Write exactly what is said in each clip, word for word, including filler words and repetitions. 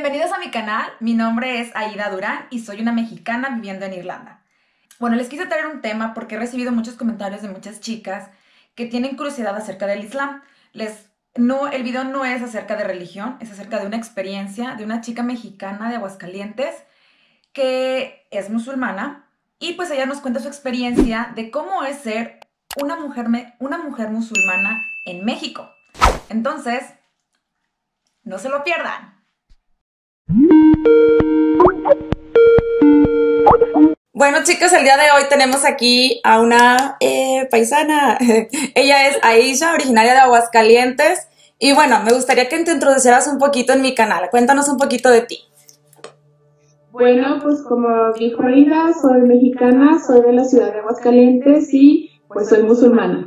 Bienvenidos a mi canal, mi nombre es Aida Durán y soy una mexicana viviendo en Irlanda. Bueno, les quise traer un tema porque he recibido muchos comentarios de muchas chicas que tienen curiosidad acerca del Islam. Les, no, el video no es acerca de religión, es acerca de una experiencia de una chica mexicana de Aguascalientes que es musulmana y pues ella nos cuenta su experiencia de cómo es ser una mujer, una mujer musulmana en México. Entonces, no se lo pierdan. Bueno, chicos, el día de hoy tenemos aquí a una eh, paisana. Ella es Aisha, originaria de Aguascalientes. Y bueno, me gustaría que te introducieras un poquito en mi canal. Cuéntanos un poquito de ti. Bueno, pues como dijo Aida, soy mexicana, soy de la ciudad de Aguascalientes y pues soy musulmana.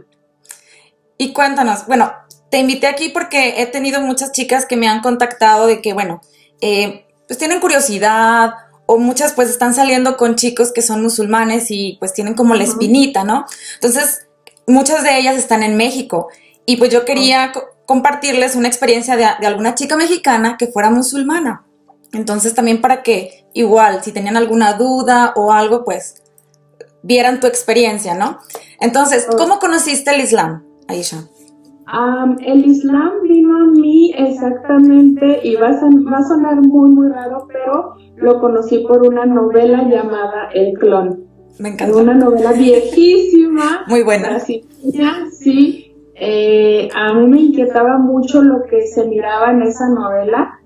Y cuéntanos, bueno, te invité aquí porque he tenido muchas chicas que me han contactado de que, bueno, eh, pues tienen curiosidad o muchas pues están saliendo con chicos que son musulmanes y pues tienen como la espinita, ¿no? Entonces, muchas de ellas están en México y pues yo quería co compartirles una experiencia de, de alguna chica mexicana que fuera musulmana. Entonces también para que igual, si tenían alguna duda o algo, pues vieran tu experiencia, ¿no? Entonces, ¿cómo conociste el Islam, Aisha? Um, el Islam vino a mí exactamente, y va a, son, va a sonar muy muy raro, pero lo conocí por una novela llamada El Clon. Me encanta. Una novela viejísima. Muy buena. Así, sí, eh, a mí me inquietaba mucho lo que se miraba en esa novela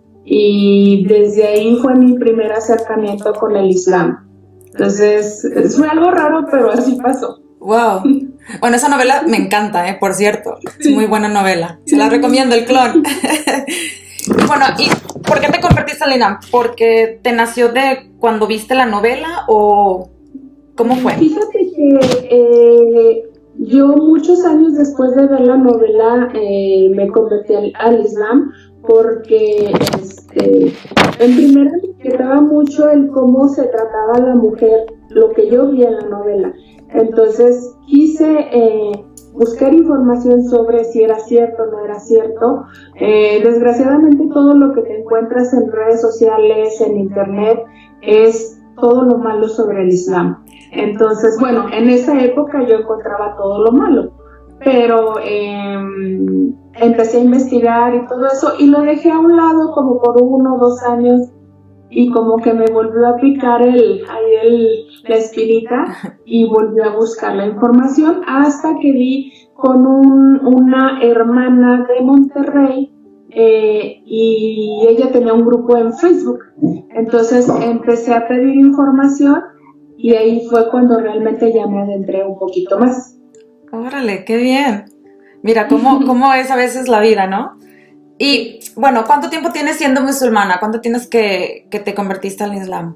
y desde ahí fue mi primer acercamiento con el Islam. Entonces, fue algo raro, pero así pasó. Wow. Bueno, esa novela me encanta, ¿eh? Por cierto. Es muy buena novela. Se la recomiendo, El Clon. Bueno, ¿y por qué te convertiste al Islam? ¿Porque te nació de cuando viste la novela o cómo fue? Fíjate que eh, yo muchos años después de ver la novela eh, me convertí al, al Islam porque este, en primera me inquietaba mucho el cómo se trataba a la mujer, lo que yo vi en la novela. Entonces quise eh, buscar información sobre si era cierto o no era cierto. Eh, desgraciadamente todo lo que te encuentras en redes sociales, en internet, es todo lo malo sobre el Islam. Entonces, bueno, en esa época yo encontraba todo lo malo, pero eh, empecé a investigar y todo eso y lo dejé a un lado como por uno o dos años. Y como que me volvió a picar el, ahí el, la espinita y volví a buscar la información hasta que di con un, una hermana de Monterrey eh, y ella tenía un grupo en Facebook. Entonces empecé a pedir información y ahí fue cuando realmente ya me adentré un poquito más. Órale, qué bien. Mira, cómo, cómo es a veces la vida, ¿no? Y, bueno, ¿cuánto tiempo tienes siendo musulmana? ¿Cuánto tienes que, que te convertiste al Islam?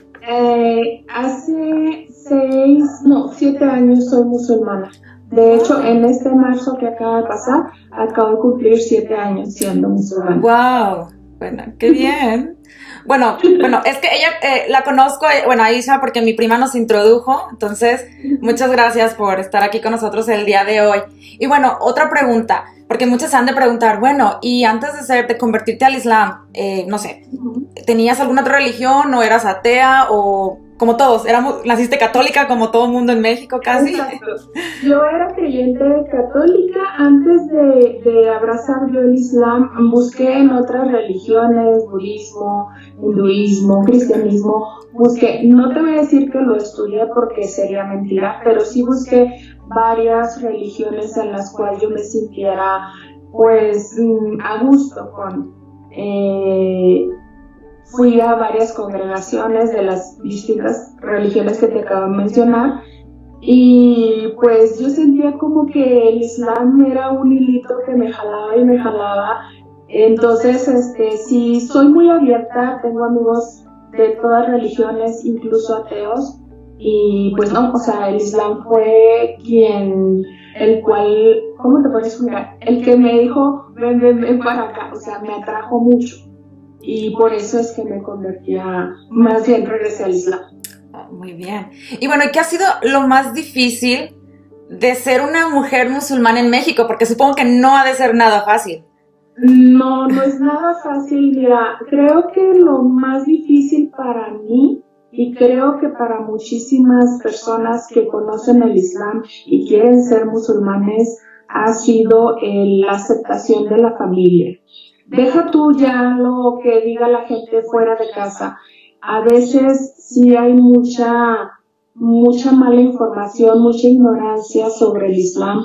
Eh, hace seis, no, siete años soy musulmana. De hecho, en este marzo que acaba de pasar, acabo de cumplir siete años siendo musulmana. ¡Wow! Bueno, qué bien. Bueno, bueno, es que ella, eh, la conozco, eh, bueno, Aisha, porque mi prima nos introdujo, entonces, muchas gracias por estar aquí con nosotros el día de hoy. Y bueno, otra pregunta, porque muchas han de preguntar, bueno, y antes de ser, de convertirte al Islam, eh, no sé, ¿tenías alguna otra religión o eras atea o como todos, éramos, naciste católica como todo el mundo en México casi? Exacto. Yo era creyente católica. Antes de, de abrazar yo el Islam, busqué en otras religiones, budismo, hinduismo, cristianismo, busqué, no te voy a decir que lo estudié porque sería mentira, pero sí busqué varias religiones en las cuales yo me sintiera pues a gusto con... Eh, Fui a varias congregaciones de las distintas religiones que te acabo de mencionar y pues yo sentía como que el Islam era un hilito que me jalaba y me jalaba. Entonces, este, sí, soy muy abierta, tengo amigos de todas religiones, incluso ateos, y pues no, o sea, el Islam fue quien, el cual, ¿cómo te puedes explicar? El que me dijo, ven, ven, ven para acá, o sea, me atrajo mucho. Y por eso es que me convertía, más bien regresé al Islam. Oh, muy bien. Y bueno, ¿qué ha sido lo más difícil de ser una mujer musulmana en México? Porque supongo que no ha de ser nada fácil. No, no es nada fácil. Mira, creo que lo más difícil para mí y creo que para muchísimas personas que conocen el Islam y quieren ser musulmanes ha sido eh, la aceptación de la familia. Deja tú ya lo que diga la gente fuera de casa. A veces sí hay mucha, mucha mala información, mucha ignorancia sobre el Islam.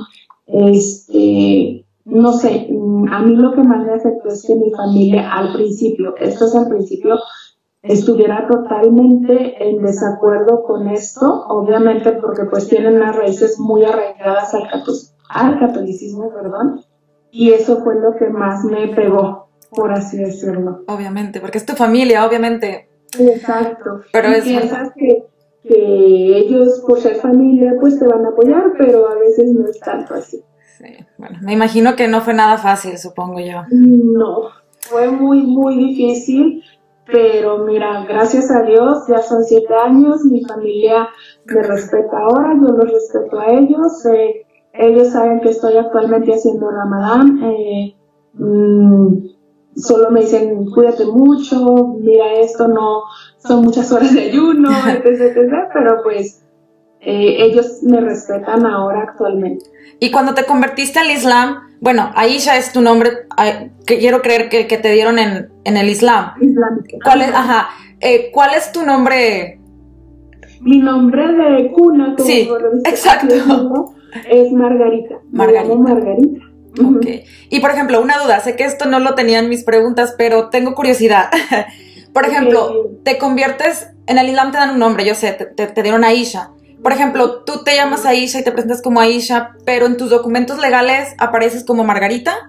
Este, no sé, a mí lo que más me afectó es que mi familia al principio, esto es al principio, estuviera totalmente en desacuerdo con esto, obviamente porque pues tienen unas raíces muy arraigadas al, catolicismo, al catolicismo, perdón, y eso fue lo que más me pegó, por así decirlo. Obviamente, porque es tu familia, obviamente. Exacto. Pero y es... piensas que, que ellos, por ser familia, pues te van a apoyar, pero a veces no es tanto así. Sí, bueno, me imagino que no fue nada fácil, supongo yo. No, fue muy, muy difícil, pero mira, gracias a Dios, ya son siete años, mi familia me respeta ahora, yo los respeto a ellos, eh, ellos saben que estoy actualmente haciendo Ramadán, eh, mmm, solo me dicen, cuídate mucho, mira esto, no, son muchas horas de ayuno, etc, etcétera, pero pues eh, ellos me respetan ahora actualmente. Y cuando te convertiste al Islam, bueno, Aisha es tu nombre, que quiero creer que, que te dieron en, en el Islam. Islámico. ¿Cuál es, ajá, eh, ¿cuál es tu nombre? Mi nombre de cuna, como sí, exacto, es Margarita. Margarita. Me llamo Margarita. Ok. Y por ejemplo, una duda, sé que esto no lo tenían mis preguntas, pero tengo curiosidad. Por ejemplo, okay. Te conviertes, en el Islam te dan un nombre, yo sé, te, te, te dieron Aisha. Por ejemplo, tú te llamas Aisha y te presentas como Aisha, pero en tus documentos legales apareces como Margarita.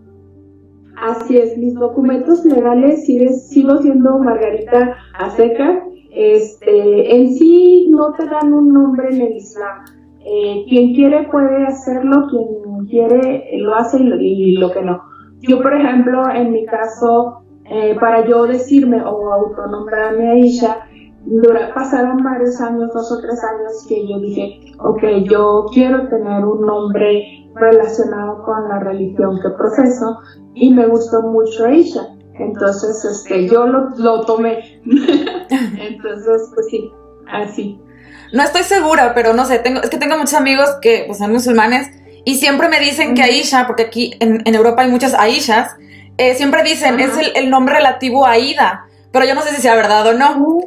Así es, mis documentos legales sigue, sigo siendo Margarita a secas. Este, en sí no te dan un nombre en el Islam. Eh, quien quiere puede hacerlo, quien quiere lo hace y lo, y lo que no. Yo, por ejemplo, en mi caso, eh, para yo decirme o autonombrarme Aisha, Dura, pasaron varios años, dos o tres años, que yo dije, ok, yo quiero tener un nombre relacionado con la religión que profeso, y me gustó mucho Aisha. Entonces, este, yo lo, lo tomé. Entonces, pues sí, así. No estoy segura, pero no sé, tengo, es que tengo muchos amigos que pues, son musulmanes y siempre me dicen que Aisha, porque aquí en, en Europa hay muchas Aishas, eh, siempre dicen, uh-huh. es el, el nombre relativo a Aida, pero yo no sé si sea verdad o no. Uh-huh.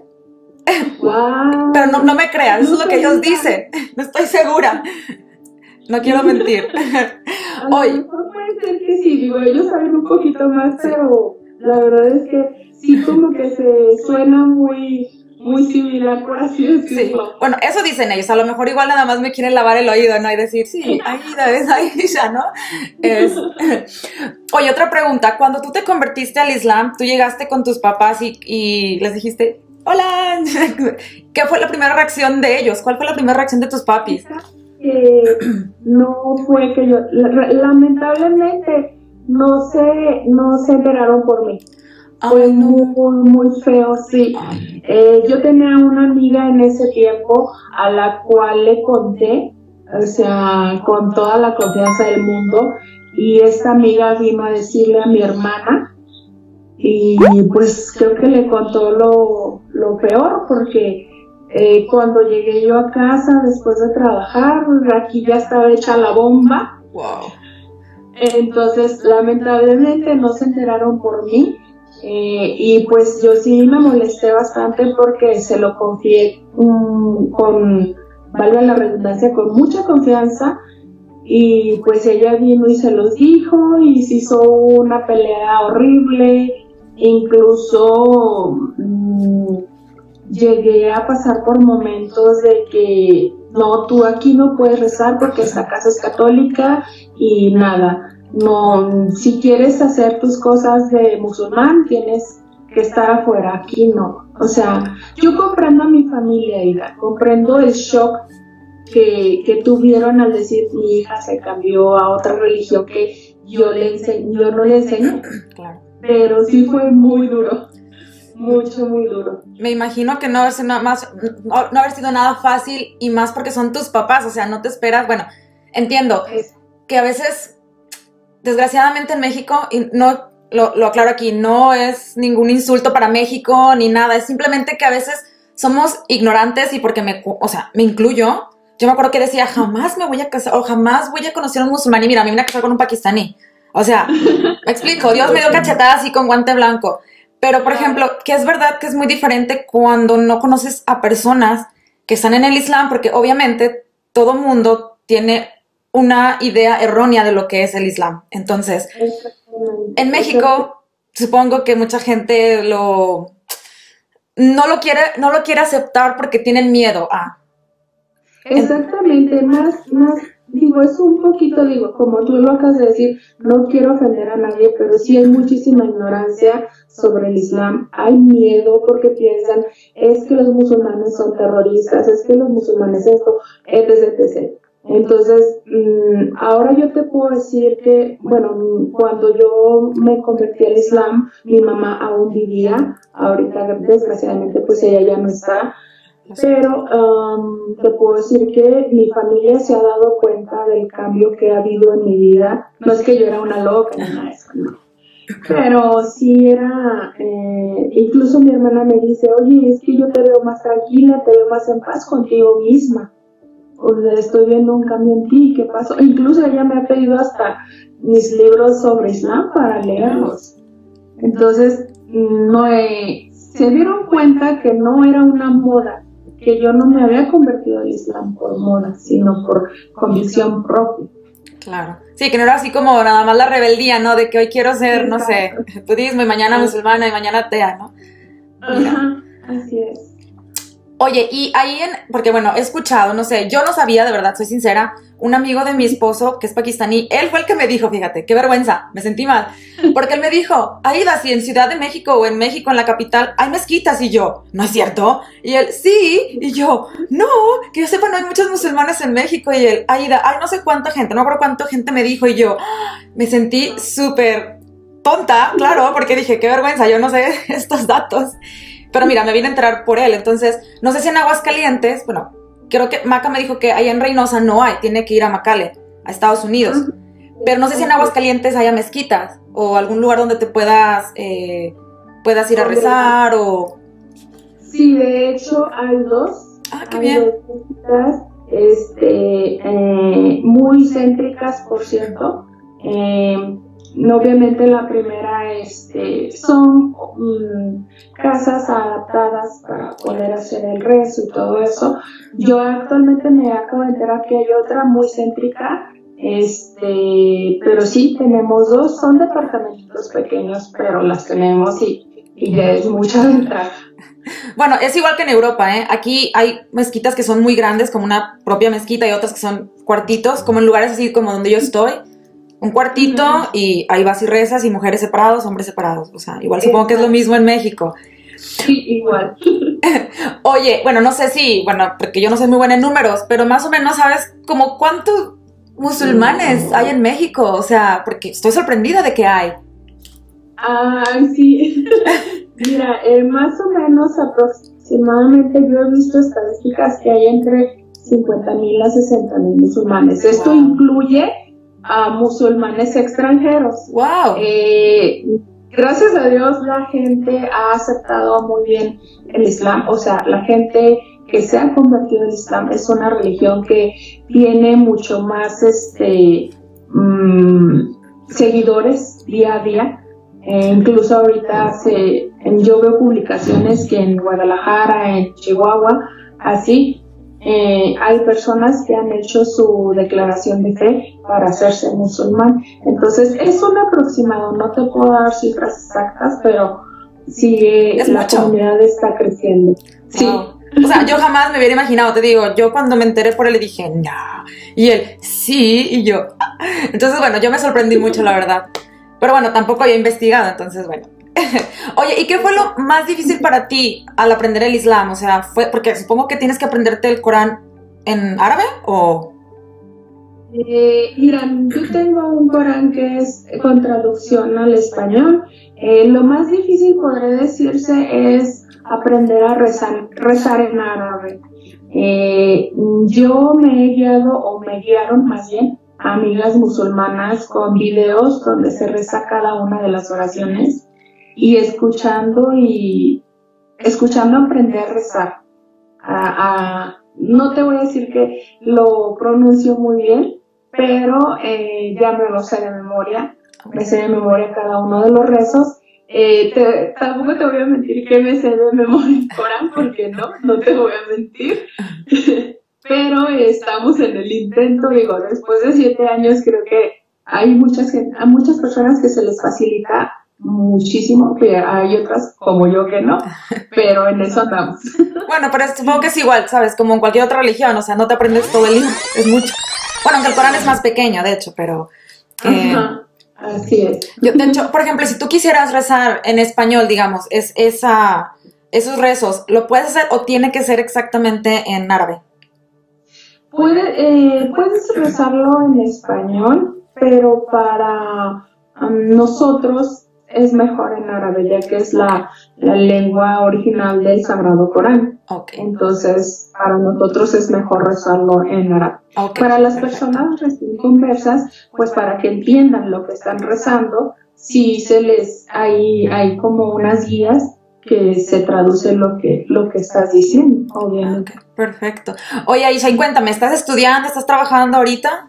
Wow. Pero no, no me creas, eso no es lo que ellos dicen. No estoy segura. No quiero mentir. A lo mejor puede ser que sí, digo, ellos saben un poquito más, pero la verdad es que sí, como que se suena muy, muy similar, por así decirlo. Sí. Bueno, eso dicen ellos. A lo mejor igual nada más me quieren lavar el oído, ¿no? Y decir, sí, Aida es Aisha, ¿no? Es... Oye, otra pregunta. Cuando tú te convertiste al Islam, tú llegaste con tus papás y, y les dijiste, hola. ¿Qué fue la primera reacción de ellos? ¿Cuál fue la primera reacción de tus papis? Eh, no fue que yo, lamentablemente no se, no se enteraron por mí. Ay, fue no. muy, muy feo, sí. Eh, yo tenía una amiga en ese tiempo a la cual le conté, o sea, con toda la confianza del mundo, y esta amiga vino a decirle a mi hermana, y pues creo que le contó lo, lo peor, porque Eh, cuando llegué yo a casa después de trabajar, aquí ya estaba hecha la bomba. Wow. Entonces, lamentablemente no se enteraron por mí. Eh, y pues yo sí me molesté bastante porque se lo confié um, con, valga la redundancia, con mucha confianza. Y pues ella vino y se los dijo y se hizo una pelea horrible. Incluso... Um, llegué a pasar por momentos de que no, tú aquí no puedes rezar porque esta casa es católica y nada, no, si quieres hacer tus cosas de musulmán tienes que estar afuera, aquí no. O sea, yo comprendo a mi familia, hija, comprendo el shock que, que tuvieron al decir mi hija se cambió a otra religión que yo, le ense- yo no le enseñé, claro. Pero sí fue muy duro. Mucho, muy duro. Me imagino que no haber, sido nada más, no, no haber sido nada fácil y más porque son tus papás, o sea, no te esperas, bueno, entiendo es. que a veces desgraciadamente en México, y no lo, lo aclaro aquí, no es ningún insulto para México ni nada, es simplemente que a veces somos ignorantes y porque me, o sea, me incluyo. Yo me acuerdo que decía, jamás me voy a casar o jamás voy a conocer a un musulmán y mira, a mí me voy a casar con un pakistaní. O sea, me explico, Dios me dio cachetada así con guante blanco. Pero, por ejemplo, que es verdad que es muy diferente cuando no conoces a personas que están en el Islam, porque obviamente todo mundo tiene una idea errónea de lo que es el Islam. Entonces, en México, supongo que mucha gente lo no lo quiere, no lo quiere aceptar porque tienen miedo a. Exactamente, más, más, digo, es un poquito, digo, como tú lo acabas de decir, no quiero ofender a nadie, pero sí hay muchísima ignorancia sobre el Islam, hay miedo porque piensan, es que los musulmanes son terroristas, es que los musulmanes esto, etcétera, etcétera. Entonces, mmm, ahora yo te puedo decir que, bueno, cuando yo me convertí al Islam, mi mamá aún vivía, ahorita desgraciadamente pues ella ya no está, pero um, te puedo decir que mi familia se ha dado cuenta del cambio que ha habido en mi vida. No es que yo era una loca ni nada de eso, no. Pero sí era, eh, incluso mi hermana me dice, oye, es que yo te veo más tranquila, te veo más en paz contigo misma. O sea, estoy viendo un cambio en ti, ¿qué pasó? Incluso ella me ha pedido hasta mis libros sobre Islam para leerlos. Entonces, no he, se dieron cuenta que no era una moda, que yo no me había convertido al Islam por moda, sino por convicción propia. Claro. Sí, que no era así como nada más la rebeldía, ¿no? De que hoy quiero ser, no sé, budismo y mañana musulmana y mañana atea, ¿no? Mira. Ajá, así es. Oye, y ahí en, porque bueno, he escuchado, no sé, yo no sabía, de verdad, soy sincera, un amigo de mi esposo, que es pakistaní, él fue el que me dijo, fíjate, qué vergüenza, me sentí mal, porque él me dijo, Aida, si en Ciudad de México o en México, en la capital, hay mezquitas, y yo, ¿no es cierto? Y él, sí, y yo, no, que yo sepa, no hay muchos musulmanes en México, y él, Aida, hay no sé cuánta gente, no me acuerdo cuánta gente me dijo, y yo, me sentí súper tonta, claro, porque dije, qué vergüenza, yo no sé estos datos. Pero mira, me vine a enterar por él, entonces, no sé si en Aguascalientes, bueno, creo que Maca me dijo que ahí en Reynosa no hay, tiene que ir a McAllen, a Estados Unidos. Pero no sé si en Aguascalientes haya mezquitas o algún lugar donde te puedas, eh, puedas ir a rezar o... Sí, de hecho hay dos. Ah, qué hay bien. Dos mezquitas, este, eh, muy céntricas, por cierto. Eh, Obviamente la primera este, son um, casas adaptadas para poder hacer el rezo y todo eso. Yo actualmente me acabo de enterar que hay otra muy céntrica, este, pero sí tenemos dos, son departamentos pequeños, pero las tenemos y, y ya es mucha ventaja. Bueno, es igual que en Europa, ¿eh? Aquí hay mezquitas que son muy grandes, como una propia mezquita, y otras que son cuartitos, como en lugares así como donde yo estoy. Un cuartito uh-huh. Y ahí vas y rezas y mujeres separados, hombres separados. O sea, igual supongo que es lo mismo en México. Sí, igual. Oye, bueno, no sé si, bueno, porque yo no soy muy buena en números, pero más o menos sabes como cuántos musulmanes hay en México. O sea, porque estoy sorprendida de que hay. Ah, sí. Mira, eh, más o menos aproximadamente yo he visto estadísticas que hay entre cincuenta mil a sesenta mil musulmanes. Esto wow. incluye a musulmanes extranjeros. Wow. Eh, gracias a Dios la gente ha aceptado muy bien el Islam, o sea, la gente que se ha convertido al Islam es una religión que tiene mucho más este mmm, seguidores día a día. Eh, incluso ahorita se, yo veo publicaciones que en Guadalajara, en Chihuahua, así Eh, hay personas que han hecho su declaración de fe para hacerse musulmán. Entonces es un aproximado, no te puedo dar cifras exactas, pero sí eh, la mucho. Comunidad está creciendo. Sí. Wow. O sea, yo jamás me hubiera imaginado, te digo, yo cuando me enteré por él le dije, no, y él, sí, y yo, entonces bueno, yo me sorprendí mucho, la verdad, pero bueno, tampoco había investigado, entonces bueno. Oye, ¿y qué fue lo más difícil para ti al aprender el Islam? O sea, fue porque supongo que tienes que aprenderte el Corán en árabe o... Eh, mira, yo tengo un Corán que es con traducción al español. Eh, lo más difícil, podría decirse, es aprender a rezar, rezar en árabe. Eh, yo me he guiado, o me guiaron más bien, amigas musulmanas con videos donde se reza cada una de las oraciones y escuchando y escuchando aprender a rezar. A, a, no te voy a decir que lo pronuncio muy bien, pero eh, ya me lo sé de memoria, me sé de memoria cada uno de los rezos. Eh, te, tampoco te voy a mentir que me sé de memoria el Corán, porque no, no te voy a mentir. Pero estamos en el intento, digo, después de siete años creo que hay muchas, a muchas personas que se les facilita muchísimo, que hay otras como yo que no, pero en eso andamos. Bueno, pero supongo que es igual, ¿sabes? Como en cualquier otra religión, o sea, no te aprendes todo el libro, es mucho. Bueno, aunque el Corán es más pequeño, de hecho, pero... Eh, Ajá, así es. Yo, de hecho, por ejemplo, si tú quisieras rezar en español, digamos, es esa, esos rezos, ¿lo puedes hacer o tiene que ser exactamente en árabe? Puede, eh, puedes rezarlo en español, pero para um, nosotros es mejor en árabe, ya que es la, la lengua original del Sagrado Corán. Okay. Entonces, para nosotros es mejor rezarlo en árabe. Okay. Para las personas recién conversas, pues para que entiendan lo que están rezando, sí se les hay, hay como unas guías que se traduce lo que, lo que estás diciendo, obviamente. Okay, perfecto. Oye, Aisha, y cuéntame, ¿estás estudiando, estás trabajando ahorita?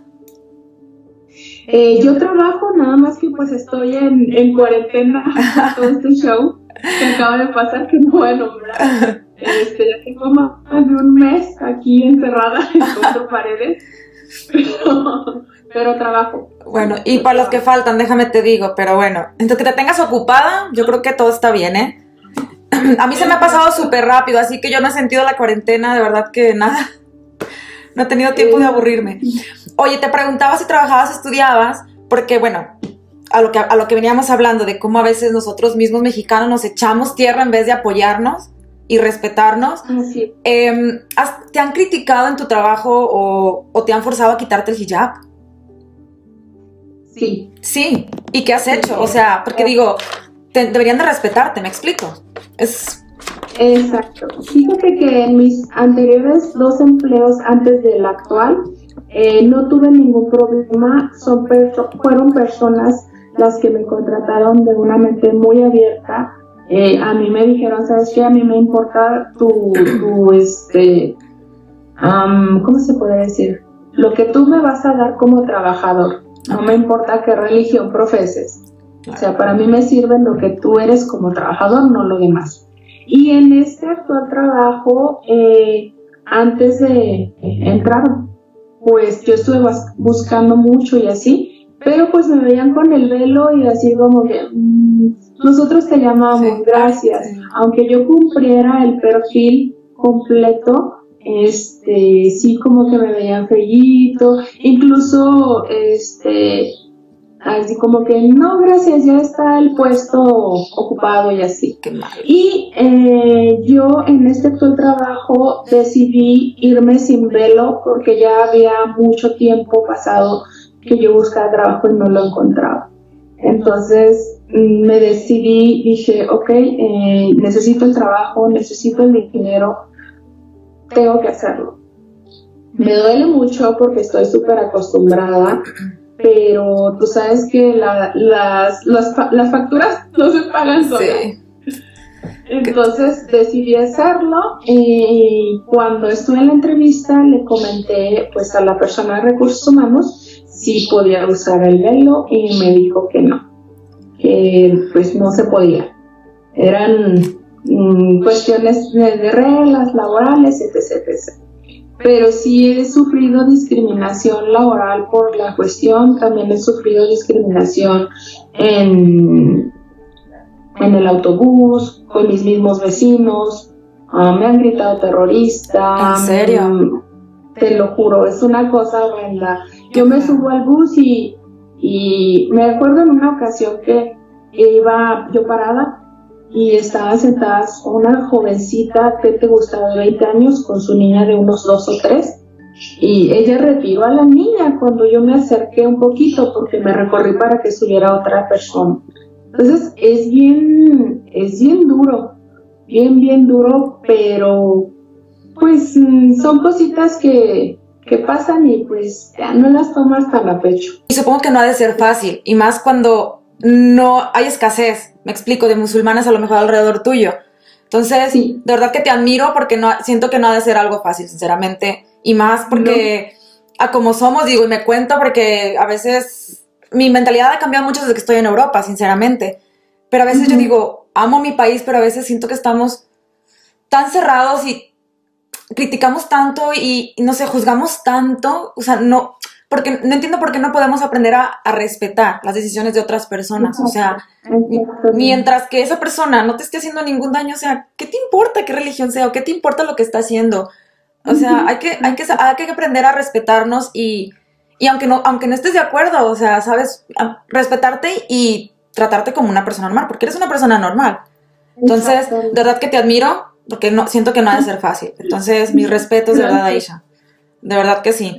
Eh, yo trabajo, nada más que pues estoy en, en cuarentena todo este show que acaba de pasar, que no voy a nombrar. Este, ya tengo más de un mes aquí encerrada en cuatro paredes, pero, pero trabajo. Bueno, y para los que faltan, déjame te digo, pero bueno, entonces que te tengas ocupada, yo creo que todo está bien, ¿eh? A mí se me ha pasado súper rápido, así que yo no he sentido la cuarentena, de verdad que nada. No he tenido tiempo de aburrirme. Oye, te preguntaba si trabajabas, estudiabas, porque bueno, a lo que, a lo que veníamos hablando de cómo a veces nosotros mismos mexicanos nos echamos tierra en vez de apoyarnos y respetarnos. Sí. Eh, ¿Te han criticado en tu trabajo o, o te han forzado a quitarte el hijab? Sí. Sí. ¿Y qué has hecho? O sea, porque digo, te, deberían de respetarte, ¿me explico? Es... Exacto. Fíjate que en mis anteriores dos empleos antes del actual eh, no tuve ningún problema. Son perso- fueron personas las que me contrataron de una mente muy abierta. Eh, a mí me dijeron, ¿sabes qué? A mí me importa tu, tu este, um, ¿cómo se puede decir? Lo que tú me vas a dar como trabajador. No me importa qué religión profeses. O sea, para mí me sirve lo que tú eres como trabajador, no lo demás. Y en este actual trabajo, eh, antes de entrar, pues yo estuve buscando mucho y así, pero pues me veían con el velo y así como que mmm, nosotros te llamamos, sí, gracias. Sí. Aunque yo cumpliera el perfil completo, este, sí como que me veían feíto, incluso este... así como que no, gracias, ya está el puesto ocupado y así. Qué mal. Y eh, yo en este actual trabajo decidí irme sin velo porque ya había mucho tiempo pasado que yo buscaba trabajo y no lo encontraba. Entonces me decidí, dije, ok, eh, necesito el trabajo, necesito el dinero, tengo que hacerlo. Me duele mucho porque estoy súper acostumbrada, pero tú sabes que la, las, las, las facturas no se pagan solas. Sí. Entonces decidí hacerlo y cuando estuve en la entrevista le comenté pues a la persona de recursos humanos si podía usar el velo y me dijo que no, que pues no se podía. Eran mm, cuestiones de, de reglas laborales, etcétera, etcétera. Pero sí he sufrido discriminación laboral por la cuestión, también he sufrido discriminación en, en el autobús, con mis mismos vecinos, uh, me han gritado terrorista. ¿En serio? Um, te lo juro, es una cosa horrenda. Yo me subo al bus y, y me acuerdo en una ocasión que iba yo parada y estaba sentada una jovencita que te gustaba de veinte años con su niña de unos dos o tres y ella retiró a la niña cuando yo me acerqué un poquito porque me recorrí para que subiera otra persona. Entonces es bien, es bien duro, bien, bien duro, pero pues son cositas que, que pasan y pues ya no las tomas tan a pecho. Y supongo que no ha de ser fácil, y más cuando no hay escasez, me explico, de musulmanes a lo mejor alrededor tuyo. Entonces, sí, de verdad que te admiro porque no, siento que no ha de ser algo fácil, sinceramente, y más porque no. A como somos, digo, y me cuento porque a veces mi mentalidad ha cambiado mucho desde que estoy en Europa, sinceramente, pero a veces uh-huh. yo digo, amo mi país, pero a veces siento que estamos tan cerrados y criticamos tanto y, y no sé, juzgamos tanto, o sea, no, porque no entiendo por qué no podemos aprender a, a respetar las decisiones de otras personas, o sea, mientras que esa persona no te esté haciendo ningún daño, o sea, ¿qué te importa qué religión sea o qué te importa lo que está haciendo? O sea, hay que, hay que, hay que aprender a respetarnos y, y aunque no, aunque no estés de acuerdo, o sea, sabes, respetarte y tratarte como una persona normal, porque eres una persona normal. Entonces, de verdad que te admiro, porque no, siento que no ha de ser fácil. Entonces, mis respetos, de verdad, Aisha. De verdad que sí.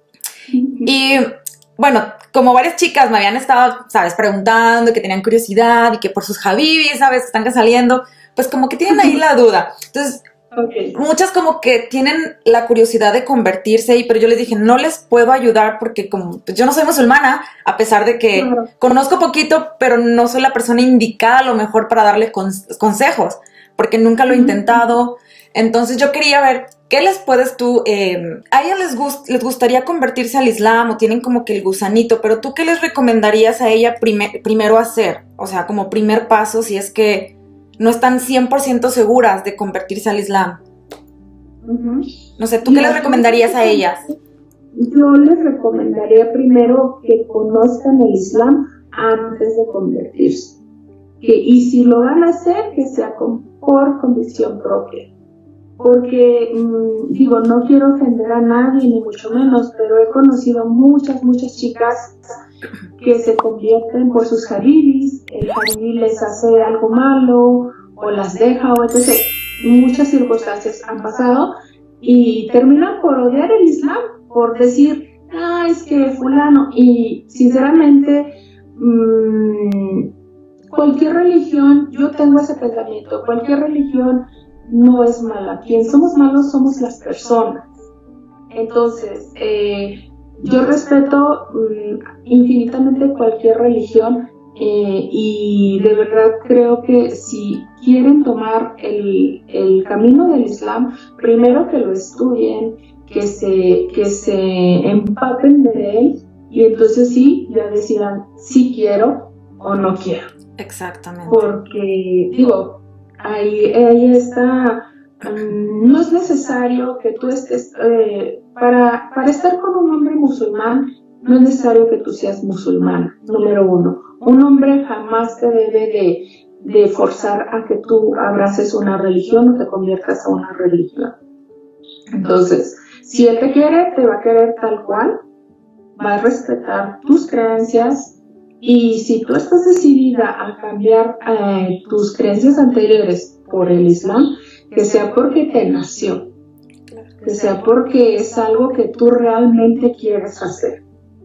Y, bueno, como varias chicas me habían estado, ¿sabes?, preguntando, que tenían curiosidad y que por sus habibis, ¿sabes?, que están saliendo, pues como que tienen ahí la duda. Entonces, okay. muchas como que tienen la curiosidad de convertirse, y, pero yo les dije, no les puedo ayudar porque como pues yo no soy musulmana, a pesar de que claro. conozco poquito, pero no soy la persona indicada a lo mejor para darle con, consejos, porque nunca lo he intentado. Entonces yo quería ver, ¿qué les puedes tú, eh, a ellas les, gust, les gustaría convertirse al Islam o tienen como que el gusanito, pero tú qué les recomendarías a ella primer, primero hacer? O sea, como primer paso si es que no están cien por ciento seguras de convertirse al Islam. Uh-huh. No sé, ¿tú qué les recomendarías a ellas? Yo les recomendaría primero que conozcan el Islam antes de convertirse. Que, y si lo van a hacer, que sea con, por convicción propia. Porque, mmm, digo, no quiero ofender a nadie, ni mucho menos, pero he conocido muchas, muchas chicas que se convierten por sus haribis, el haribi les hace algo malo, o las deja, o etcétera. Muchas circunstancias han pasado, y terminan por odiar el Islam, por decir, ah, es que fulano, y sinceramente, mmm, cualquier religión, yo tengo ese pensamiento, cualquier religión no es mala. Quien somos malos somos las personas. Entonces, eh, yo respeto um, infinitamente cualquier religión eh, y de verdad creo que si quieren tomar el, el camino del Islam, primero que lo estudien, que se, que se empapen de él y entonces sí, ya decidan si quiero o no quiero. Exactamente. Porque, digo, ahí, ahí está, um, no es necesario que tú estés, eh, para, para estar con un hombre musulmán, no es necesario que tú seas musulmán, número uno. Un hombre jamás te debe de, de forzar a que tú abraces una religión o te conviertas a una religión. Entonces, si él te quiere, te va a querer tal cual, va a respetar tus creencias. Y si tú estás decidida a cambiar eh, tus creencias anteriores por el Islam, que sea porque te nació, que sea porque es algo que tú realmente quieres hacer.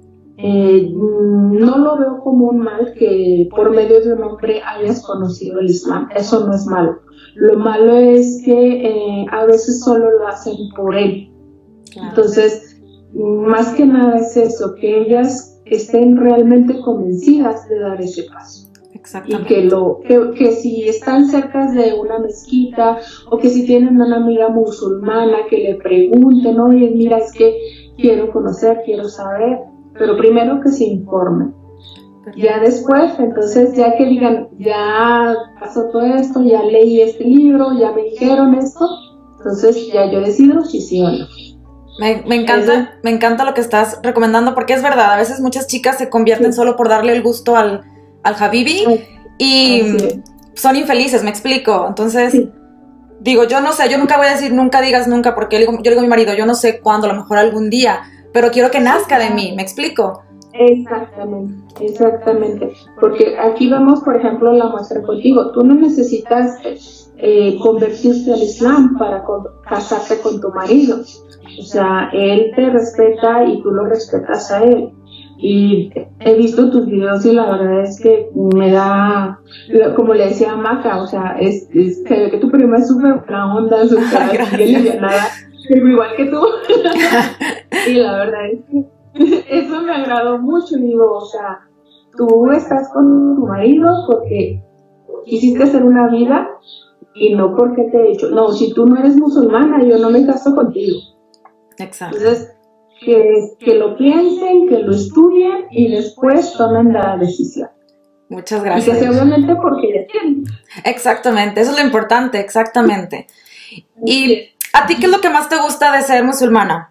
Eh, no lo veo como un mal que por medio de un hombre hayas conocido el Islam, eso no es malo. Lo malo es que eh, a veces solo lo hacen por él. Entonces, más que nada es eso, que ellas estén realmente convencidas de dar ese paso. Y que, lo, que, que si están cerca de una mezquita o que si tienen una amiga musulmana que le pregunten, oye, mira, es que quiero conocer, quiero saber, pero primero que se informen. Ya después, entonces, ya que digan, ya pasó todo esto, ya leí este libro, ya me dijeron esto, entonces ya yo decido si sí o no. Me, me encanta, me encanta lo que estás recomendando porque es verdad, a veces muchas chicas se convierten sí. solo por darle el gusto al, al habibi y sí. son infelices, me explico. Entonces, sí. digo, yo no sé, yo nunca voy a decir nunca digas nunca porque yo le digo, yo le digo a mi marido, yo no sé cuándo, a lo mejor algún día, pero quiero que nazca de mí, ¿me explico? Exactamente, exactamente, porque aquí vemos, por ejemplo, la muestra contigo, tú no necesitas eh, convertirte al Islam para con, casarte con tu marido. O sea, él te respeta y tú lo respetas a él. Y he visto tus videos y la verdad es que me da, como le decía a Maca, o sea, es, es se ve que tu prima es súper buena onda, súper bien alivianada, pero igual que tú. Y la verdad es que eso me agradó mucho. Digo, o sea, tú estás con tu marido porque quisiste hacer una vida y no porque te he dicho, no, si tú no eres musulmana, yo no me caso contigo. Exacto. Entonces, que, que lo piensen, que lo estudien y después tomen la decisión. Muchas gracias. Y que sea obviamente porque ya tienen. Exactamente, eso es lo importante, exactamente. ¿Y a ti qué es lo que más te gusta de ser musulmana?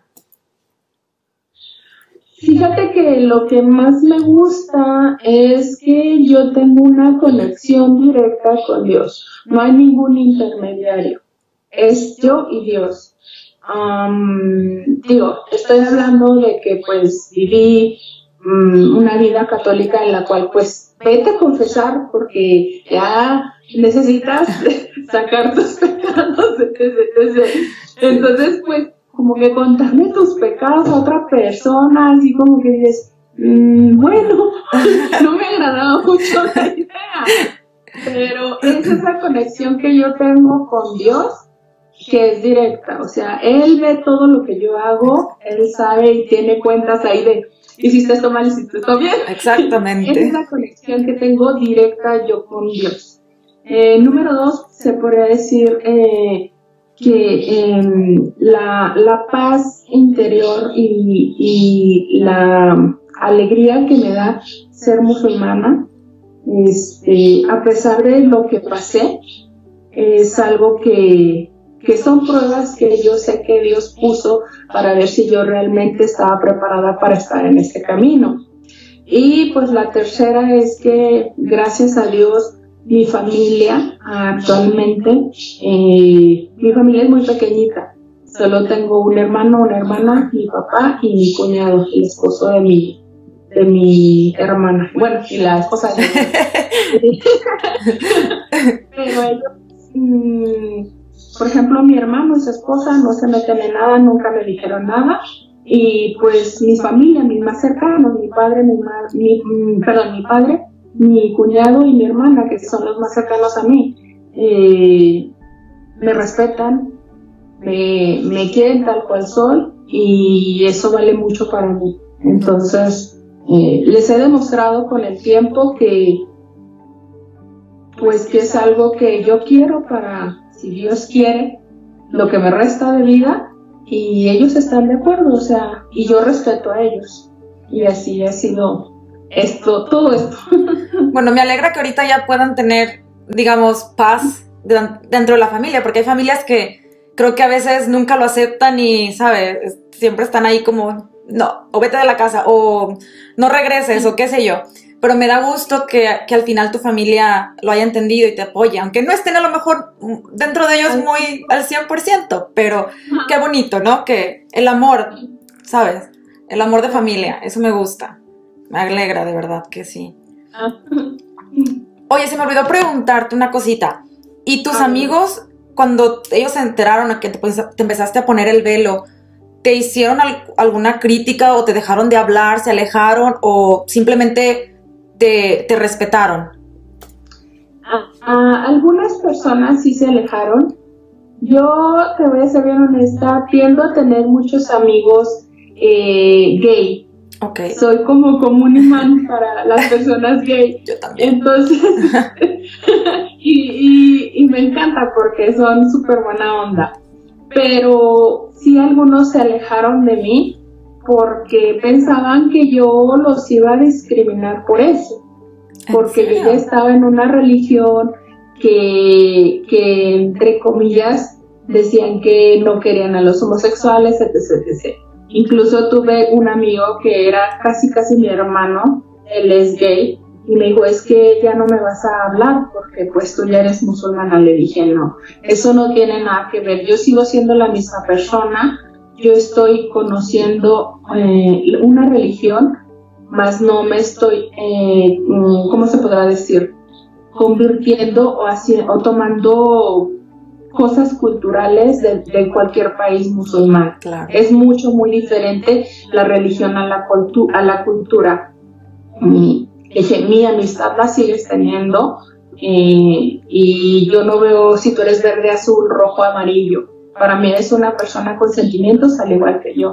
Fíjate que lo que más me gusta es que yo tengo una conexión directa con Dios. No hay ningún intermediario. Es yo y Dios. Um, digo, estoy hablando de que pues viví um, una vida católica en la cual pues vete a confesar porque ya necesitas sacar tus pecados. Entonces pues como que contarle tus pecados a otra persona, así como que dices, mmm, bueno, no me agradaba mucho la idea, pero es esa conexión que yo tengo con Dios, que es directa, o sea, Él ve todo lo que yo hago, Él sabe y tiene cuentas ahí de, hiciste esto mal, hiciste esto bien. Exactamente. Es esa conexión que tengo directa yo con Dios. Eh, número dos, se podría decir, eh, que eh, la, la paz interior y, y la alegría que me da ser musulmana, este, a pesar de lo que pasé, es algo que, que son pruebas que yo sé que Dios puso para ver si yo realmente estaba preparada para estar en este camino. Y pues la tercera es que gracias a Dios mi familia actualmente, eh, mi familia es muy pequeñita, solo tengo un hermano, una hermana, mi papá y mi cuñado, el esposo de mi, de mi hermana, bueno, y la esposa de mi pero ellos, mmm, por ejemplo, mi hermano y su esposa no se meten en nada, nunca me dijeron nada, y pues mi familia, mis más cercanos, mi padre, mi madre, mi, perdón, mi padre, mi cuñado y mi hermana, que son los más cercanos a mí, eh, me respetan, me, me quieren tal cual soy y eso vale mucho para mí. Entonces, eh, les he demostrado con el tiempo que, pues que es algo que yo quiero para, si Dios quiere, lo que me resta de vida y ellos están de acuerdo, o sea, y yo respeto a ellos. Y así ha sido esto, todo esto. Bueno, me alegra que ahorita ya puedan tener, digamos, paz dentro de la familia, porque hay familias que creo que a veces nunca lo aceptan y, ¿sabes? Siempre están ahí como, no, o vete de la casa, o no regreses, o qué sé yo. Pero me da gusto que, que al final tu familia lo haya entendido y te apoye, aunque no estén a lo mejor dentro de ellos muy al cien por ciento, pero qué bonito, ¿no? Que el amor, ¿sabes? El amor de familia, eso me gusta. Me alegra, de verdad, que sí. Oye, se me olvidó preguntarte una cosita. ¿Y tus amigos, cuando ellos se enteraron de que te, te empezaste a poner el velo, te hicieron al, alguna crítica o te dejaron de hablar, se alejaron o simplemente te, te respetaron? A, a algunas personas sí se alejaron. Yo, te voy a ser bien honesta, tiendo a tener muchos amigos eh, gay. Okay. Soy como, como un imán para las personas gay. Yo también. Entonces, y, y, y me encanta porque son súper buena onda. Pero sí algunos se alejaron de mí porque pensaban que yo los iba a discriminar por eso. Porque yo ya estaba en una religión que, que, entre comillas, decían que no querían a los homosexuales, etc, etcétera. Incluso tuve un amigo que era casi casi mi hermano, él es gay, y me dijo, es que ya no me vas a hablar porque pues tú ya eres musulmana. Le dije, no, eso no tiene nada que ver, yo sigo siendo la misma persona, yo estoy conociendo eh, una religión, más no me estoy, eh, ¿cómo se podrá decir? Convirtiendo o, haciendo, o tomando cosas culturales de, de cualquier país musulmán. Claro. Es mucho, muy diferente la religión a la, cultu a la cultura. Mi, mi amistad la sigues teniendo eh, y yo no veo si tú eres verde, azul, rojo, amarillo. Para mí eres una persona con sentimientos al igual que yo.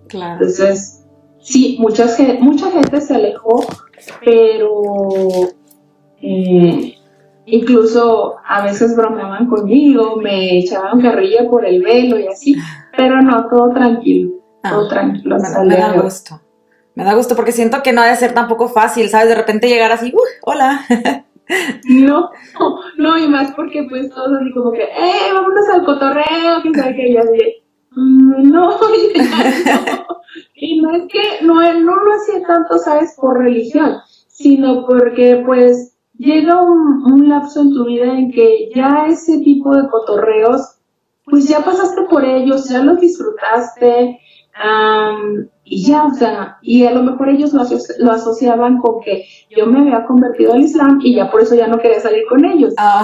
Claro. Entonces, sí, mucha, mucha gente se alejó, pero eh, incluso a veces bromeaban conmigo, me echaban carrilla por el velo y así, pero no, todo tranquilo, ah, todo tranquilo. Hasta me, me da gusto, me da gusto porque siento que no ha de ser tampoco fácil, ¿sabes? De repente llegar así, uh, hola. No, no, no, y más porque pues todos así como que, eh, vámonos al cotorreo, que sabe que ya de, mm, no, ya no. Y no es que, no, él no lo hacía tanto, ¿sabes? Por religión, sino porque pues llega un, un lapso en tu vida en que ya ese tipo de cotorreos, pues ya pasaste por ellos, ya los disfrutaste, um, y ya, o sea, y a lo mejor ellos lo, aso lo asociaban con que yo me había convertido al Islam y ya por eso ya no quería salir con ellos. Oh.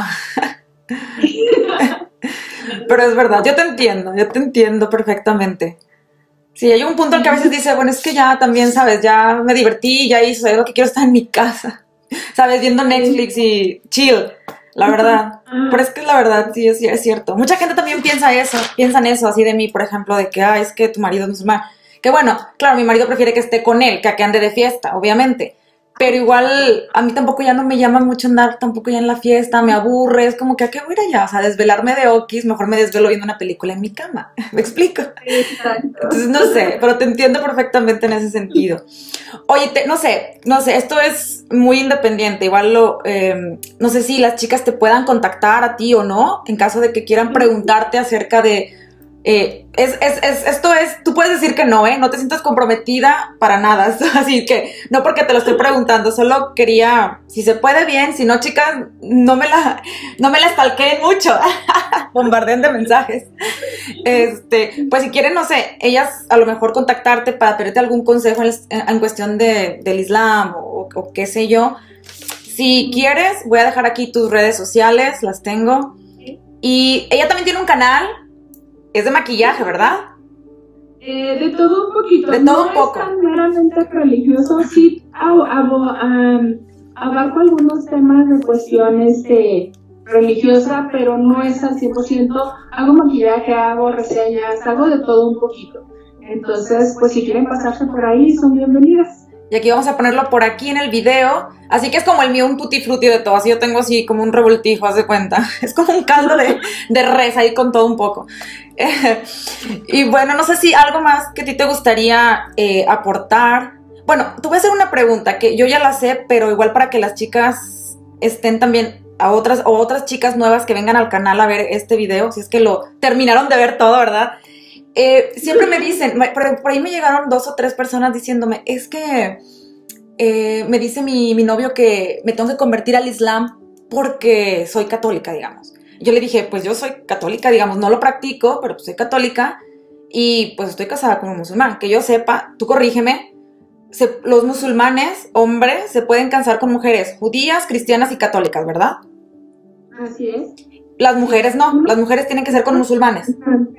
Pero es verdad, yo te entiendo, yo te entiendo perfectamente. Sí, hay un punto en que a veces dice, bueno, es que ya también, ¿sabes? Ya me divertí, ya hice lo que quiero, estar en mi casa, ¿sabes? Viendo Netflix y chill, la verdad. Pero es que la verdad, sí, es, es cierto. Mucha gente también piensa eso, piensan eso, así de mí, por ejemplo, de que, ah, es que tu marido es musulmán. Que bueno, claro, mi marido prefiere que esté con él, que a que ande de fiesta, obviamente. Pero igual, a mí tampoco ya no me llama mucho andar tampoco ya en la fiesta, me aburre, es como que a qué voy a ir allá, o sea, desvelarme de okis, mejor me desvelo viendo una película en mi cama, ¿me explico? Exacto. Entonces, no sé, pero te entiendo perfectamente en ese sentido. Oye, te, no sé, no sé, esto es muy independiente, igual lo, eh, no sé si las chicas te puedan contactar a ti o no, en caso de que quieran preguntarte acerca de... Eh, es, es, es, esto es, tú puedes decir que no, ¿eh? No te sientas comprometida para nada, así que no porque te lo estoy preguntando, solo quería, si se puede bien, si no, chicas, no me la, no me la stalkeen mucho, bombardeen de mensajes. Este, pues si quieren, no sé, ellas a lo mejor contactarte para pedirte algún consejo en, en cuestión de, del Islam o, o qué sé yo. Si quieres, voy a dejar aquí tus redes sociales, las tengo. Y ella también tiene un canal. Es de maquillaje, ¿verdad? Eh, de todo un poquito. De todo no un poco. No es tan meramente religioso, sí ab ab um, abarco algunos temas de cuestiones de religiosa, pero no es al cien por ciento. Hago maquillaje, hago reseñas, hago de todo un poquito. Entonces, pues si quieren pasarse por ahí, son bienvenidas. Y aquí vamos a ponerlo por aquí en el video. Así que es como el mío, un tutti frutti de todo. Así yo tengo así como un revoltijo, haz de cuenta. Es como un caldo de, de res ahí con todo un poco. Eh, y bueno, no sé si algo más que a ti te gustaría eh, aportar. Bueno, te voy a hacer una pregunta que yo ya la sé, pero igual para que las chicas estén también a otras o otras chicas nuevas que vengan al canal a ver este video, si es que lo terminaron de ver todo, ¿verdad? Eh, siempre me dicen, por, por ahí me llegaron dos o tres personas diciéndome, es que eh, me dice mi, mi novio que me tengo que convertir al Islam porque soy católica, digamos. Yo le dije, pues yo soy católica, digamos, no lo practico, pero pues soy católica y pues estoy casada con un musulmán. Que yo sepa, tú corrígeme, se, los musulmanes, hombres, se pueden casar con mujeres judías, cristianas y católicas, ¿verdad? Así es. Las mujeres no, las mujeres tienen que ser con musulmanes.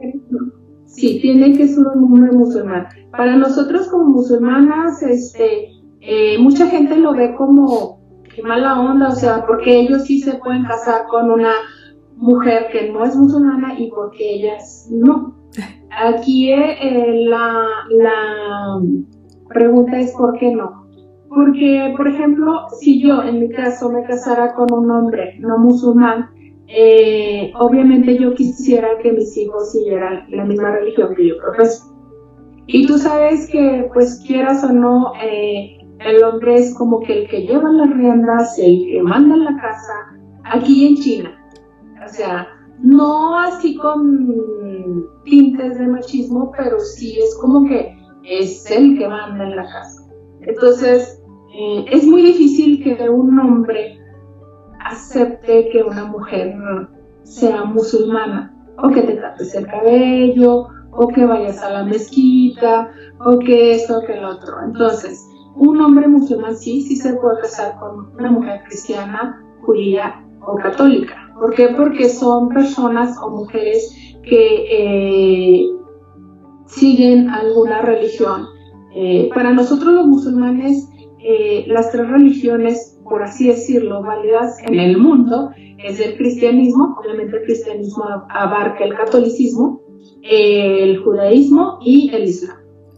Sí, tiene que ser un hombre musulmán. Para nosotros como musulmanas, este, eh, mucha gente lo ve como que mala onda, o sea, porque ellos sí se pueden casar con una mujer que no es musulmana y porque ellas no. Aquí eh, la, la pregunta es ¿por qué no? Porque, por ejemplo, si yo en mi caso me casara con un hombre no musulmán, Eh, obviamente yo quisiera que mis hijos siguieran la misma religión que yo profeso. Y tú sabes que, pues quieras o no, eh, el hombre es como que el que lleva las riendas, el que manda en la casa, aquí en China. O sea, no así con tintes de machismo, pero sí es como que es el que manda en la casa. Entonces, eh, es muy difícil que un hombre acepte que una mujer sea musulmana, o que te tapes el cabello, o que vayas a la mezquita, o que esto, o que el otro. Entonces, un hombre musulmán sí, sí se puede casar con una mujer cristiana, judía o católica. ¿Por qué? Porque son personas o mujeres que eh, siguen alguna religión. Eh, para nosotros los musulmanes, eh, las tres religiones, por así decirlo, válidas en el mundo, es el cristianismo. Obviamente el cristianismo abarca el catolicismo, el judaísmo y el islam.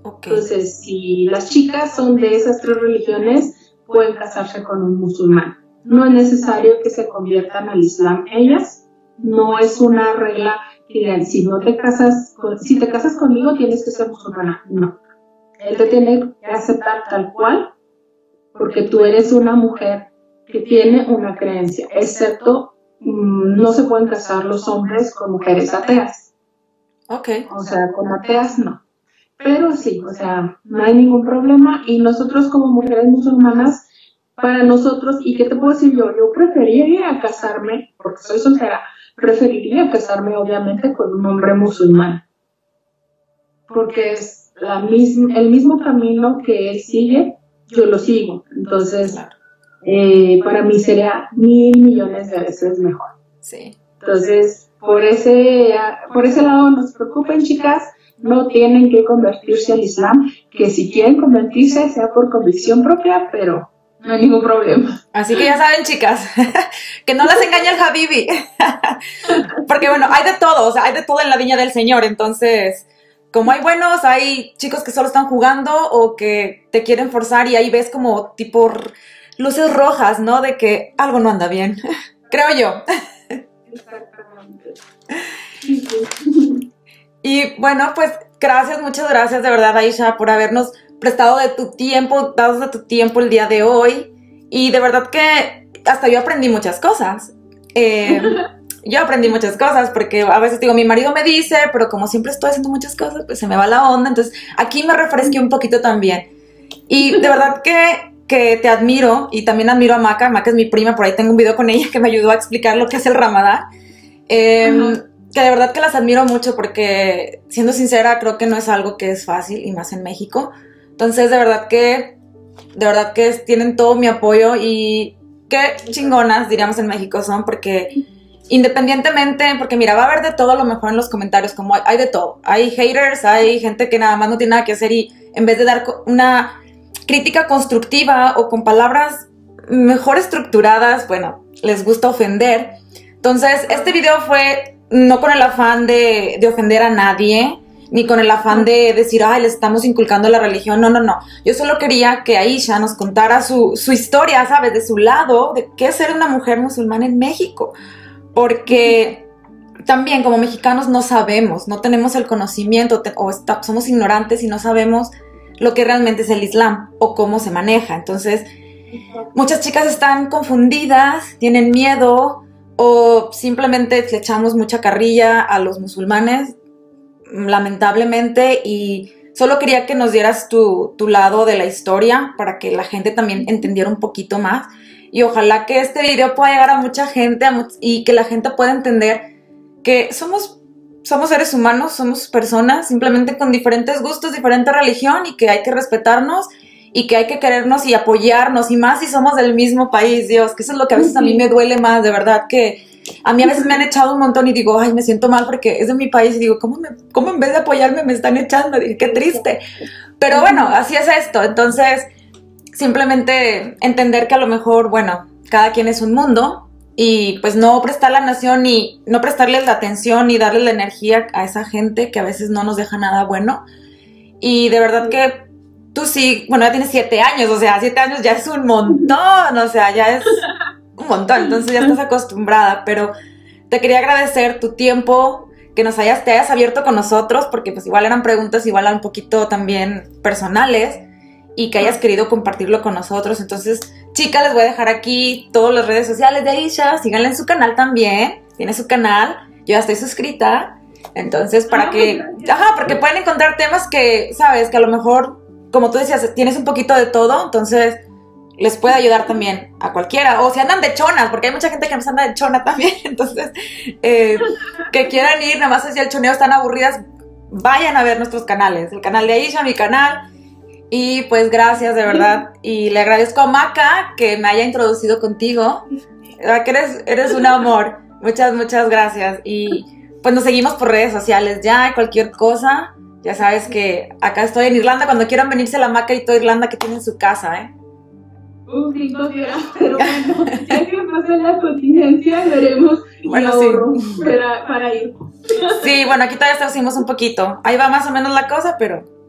Okay. Entonces, si las chicas son de esas tres religiones, pueden casarse con un musulmán. No es necesario que se conviertan al Islam ellas. No es una regla que digan, si no te casas, con, si te casas conmigo tienes que ser musulmana. No. Él te tiene que aceptar tal cual, porque tú eres una mujer que tiene una creencia, excepto mmm, no se pueden casar los hombres con mujeres ateas. Okay. O sea, con ateas no. Pero sí, o sea, no hay ningún problema. Y nosotros como mujeres musulmanas, para nosotros, ¿y qué te puedo decir yo? Yo preferiría casarme, porque soy soltera, preferiría casarme obviamente con un hombre musulmán. Porque es la misma, el mismo camino que él sigue, yo lo sigo. Entonces, eh, para mí sería mil millones de veces mejor. Sí. Entonces, por ese, por ese lado no se preocupen, chicas. No tienen que convertirse al Islam, que si quieren convertirse sea por convicción propia, pero no hay ningún problema. Así que ya saben, chicas, que no las engañe el Habibi. Porque bueno, hay de todo, o sea, hay de todo en la viña del Señor. Entonces, como hay buenos, hay chicos que solo están jugando o que te quieren forzar y ahí ves como tipo luces rojas, ¿no? De que algo no anda bien, creo yo. Exactamente. Y bueno, pues gracias, muchas gracias de verdad, Aisha, por habernos prestado de tu tiempo, dado de tu tiempo el día de hoy. Y de verdad que hasta yo aprendí muchas cosas. Eh, yo aprendí muchas cosas porque a veces digo, mi marido me dice, pero como siempre estoy haciendo muchas cosas, pues se me va la onda. Entonces aquí me refresqué un poquito también. Y de verdad que, que te admiro y también admiro a Maca. Maca es mi prima, por ahí tengo un video con ella que me ayudó a explicar lo que es el Ramadán. Eh, uh-huh. Que de verdad que las admiro mucho porque, siendo sincera, creo que no es algo que es fácil y más en México. Entonces, de verdad que, de verdad que tienen todo mi apoyo y qué chingonas, diríamos en México, son porque independientemente, porque mira, va a haber de todo a lo mejor en los comentarios, como hay, hay de todo. Hay haters, hay gente que nada más no tiene nada que hacer y en vez de dar una crítica constructiva o con palabras mejor estructuradas, bueno, les gusta ofender. Entonces, este video fue no con el afán de, de ofender a nadie, ni con el afán de decir, ay, les estamos inculcando la religión. No, no, no. Yo solo quería que Aisha nos contara su, su historia, ¿sabes? De su lado, de qué es ser una mujer musulmana en México. Porque también como mexicanos no sabemos, no tenemos el conocimiento, te, o está, somos ignorantes y no sabemos lo que realmente es el Islam o cómo se maneja. Entonces, muchas chicas están confundidas, tienen miedo, o simplemente le echamos mucha carrilla a los musulmanes, lamentablemente, y solo quería que nos dieras tu, tu lado de la historia para que la gente también entendiera un poquito más, y ojalá que este video pueda llegar a mucha gente a mu- y que la gente pueda entender que somos, somos seres humanos, somos personas, simplemente con diferentes gustos, diferente religión, y que hay que respetarnos y que hay que querernos y apoyarnos, y más si somos del mismo país, Dios, que eso es lo que a veces a mí me duele más, de verdad, que a mí a veces me han echado un montón y digo, ay, me siento mal porque es de mi país, y digo, ¿cómo, me, cómo en vez de apoyarme me están echando? Dije, qué triste, pero bueno, así es esto. Entonces, simplemente entender que a lo mejor, bueno, cada quien es un mundo, y pues no prestar la nación y no prestarles la atención y darle la energía a esa gente que a veces no nos deja nada bueno, y de verdad que tú sí, bueno, ya tienes siete años, o sea, siete años ya es un montón, o sea, ya es un montón, entonces ya estás acostumbrada, pero te quería agradecer tu tiempo, que nos hayas, te hayas abierto con nosotros, porque pues igual eran preguntas, igual un poquito también personales, y que hayas querido compartirlo con nosotros. Entonces, chicas, les voy a dejar aquí todas las redes sociales de Aisha, síganla en su canal también, tiene su canal, yo ya estoy suscrita, entonces para que, ajá, porque pueden encontrar temas que, sabes, que a lo mejor, como tú decías, tienes un poquito de todo, entonces les puede ayudar también a cualquiera. O si andan de chonas, porque hay mucha gente que nos anda de chona también, entonces, eh, que quieran ir, nada más hacia el choneo, están aburridas, vayan a ver nuestros canales, el canal de Aisha, mi canal, y pues gracias, de verdad, y le agradezco a Maca que me haya introducido contigo, que eres, eres un amor, muchas, muchas gracias, y pues nos seguimos por redes sociales ya, cualquier cosa. Ya sabes que acá estoy en Irlanda, cuando quieran venirse la Maca y toda Irlanda que tienen su casa, ¿eh? Un gringo fiera, pero bueno, ya que pase la contingencia, veremos bueno, y sí. para, para ir. Sí, bueno, aquí todavía traducimos un poquito. Ahí va más o menos la cosa, pero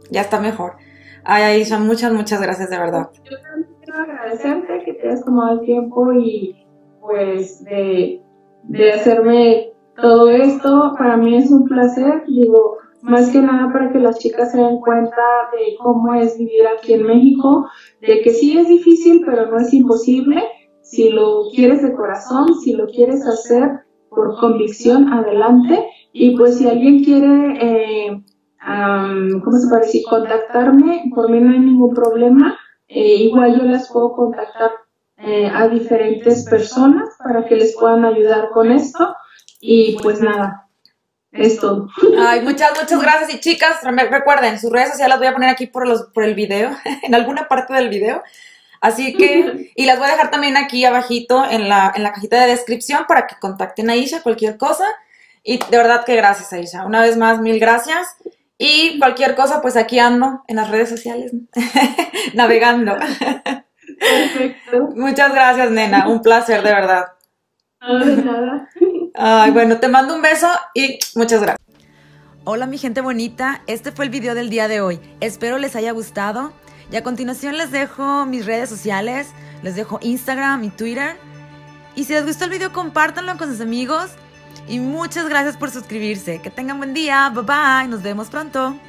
ya está mejor. Ay, Aisha, muchas, muchas gracias, de verdad. Yo también quiero agradecerte que te hayas tomado el tiempo y pues de, de hacerme todo esto. Para mí es un placer, digo, más que nada para que las chicas se den cuenta de cómo es vivir aquí en México, de que sí es difícil, pero no es imposible. Si lo quieres de corazón, si lo quieres hacer por convicción, adelante. Y pues si alguien quiere, eh, um, ¿cómo se puede decir? Contactarme, por mí no hay ningún problema. Eh, igual yo las puedo contactar eh, a diferentes personas para que les puedan ayudar con esto. Y pues nada. Es todo. Ay, muchas, muchas gracias. Y chicas, recuerden, sus redes sociales las voy a poner aquí por, los, por el video, en alguna parte del video. Así que, y las voy a dejar también aquí abajito en la, en la cajita de descripción para que contacten a Aisha, cualquier cosa. Y de verdad que gracias, Aisha. Una vez más, mil gracias. Y cualquier cosa, pues aquí ando en las redes sociales, navegando. Perfecto. Muchas gracias, nena. Un placer, de verdad. No, de nada. Ay, bueno, te mando un beso y muchas gracias. Hola mi gente bonita, este fue el video del día de hoy. Espero les haya gustado. Y a continuación les dejo mis redes sociales, les dejo Instagram y Twitter. Y si les gustó el video, compártanlo con sus amigos. Y muchas gracias por suscribirse. Que tengan buen día, bye bye, nos vemos pronto.